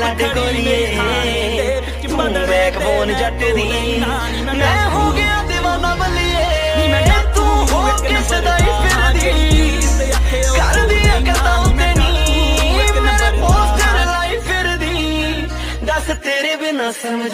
blood गोरिए तू backbone जट दी मैं हो गया दीवाना बलिए तू हो के सदाई फिरदी कर दिया कतां ते नी मेरे पोस्टर लाई फिरदी दस तेरे बिना समझ